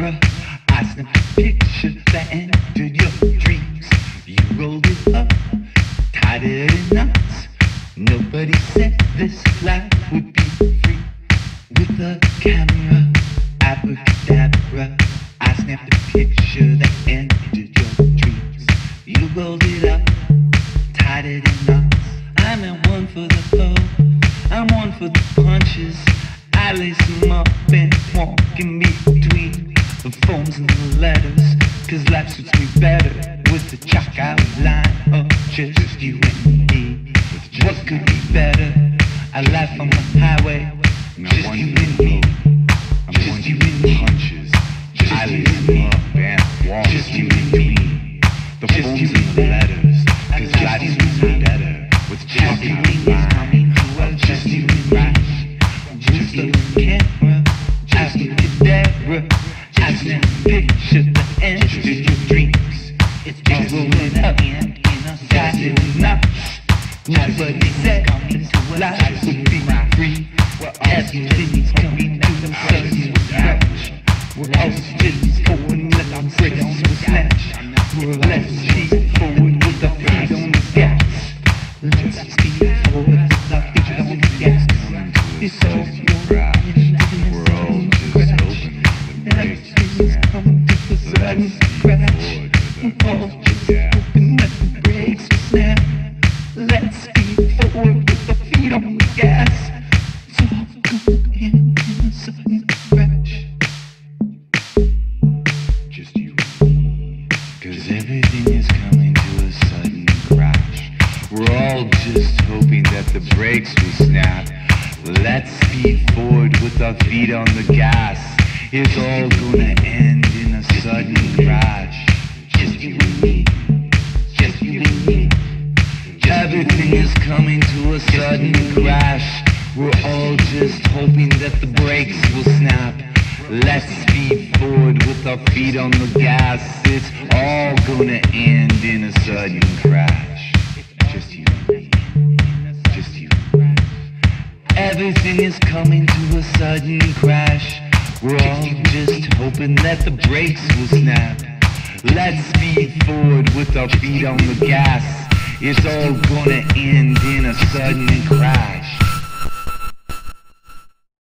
camera, I snapped a picture that entered your dreams. You rolled it up, tied it in knots. Nobody said this life would be free. With a camera, abracadabra, I snapped a picture that entered your dreams. You rolled it up, tied it in knots. I'm at one for the foe, I'm one for the punches. I lace them up and walk in between the phones and the letters, cause life suits me better with the chalk outline of just you and me. What could be better? I laugh on the highway, just you and me. Just you and me. I lace them up and walk just you and me. The phones and the letters, cause life suits me better with chalk outline of just you and me. Just a camera, abracadabra, I snap a picture that entered your dreams. It's just rolling up and tied in knots. Nobody said life would be free. Everything's coming to a sudden crash. We're all just going let the brakes will snatch. We're let's speed forward with our feet on the gas. Let's speed forward with our feet on the gas. It's all your we're all just hoping the brakes will snap. Let's speed forward. We're all just hoping that the brakes will snap. Let's speed forward with the feet on the gas. It's all going in a sudden crash. Just you and me. Cause everything is coming to a sudden crash. We're all just hoping that the brakes will snap. Let's speed forward with our feet on the gas. It's all gonna end in a sudden crash. Just you and me. Just you and me. Everything is coming to a sudden crash. We're all just hoping that the brakes will snap. Let's speed forward with our feet on the gas. It's all gonna end in a sudden crash. Just you and me. Just you. Everything is coming to a sudden crash. We're all just hoping that the brakes will snap. Let's speed forward with our feet on the gas. It's all gonna end in a sudden crash.